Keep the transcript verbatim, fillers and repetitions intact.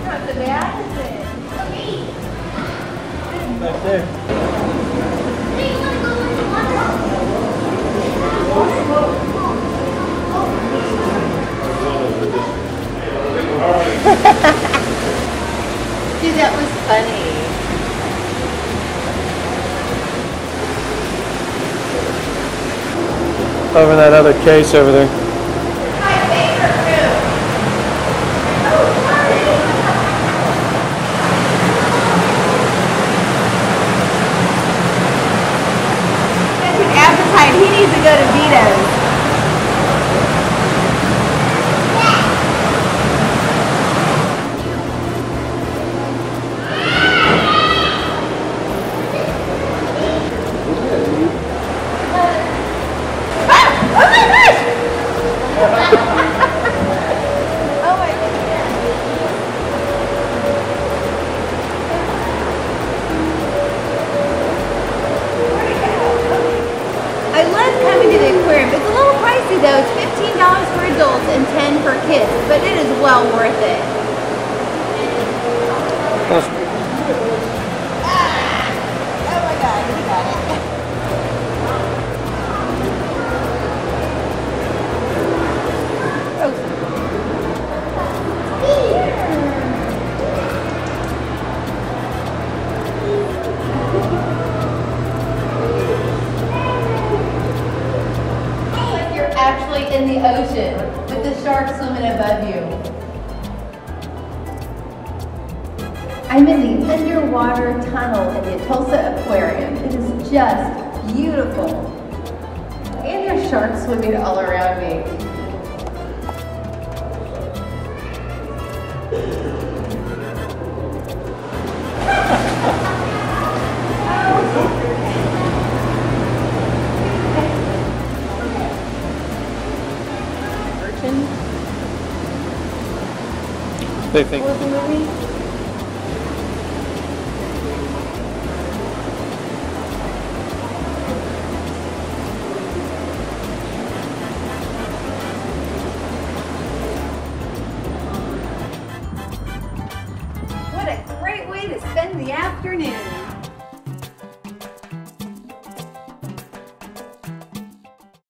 Back there. Dude, that was funny. Over in that other case over there. My favorite room. Oh, sorry. Such an appetite. He needs to go to Vito's. Though it's fifteen dollars for adults and ten dollars for kids, but it is well worth it. Ah! Oh my God, he got it. Actually in the ocean with the shark swimming above you. I'm in the underwater tunnel in the Tulsa Aquarium. It is just beautiful. And there's sharks swimming all around me. They think. What was the movie? What a great way to spend the afternoon.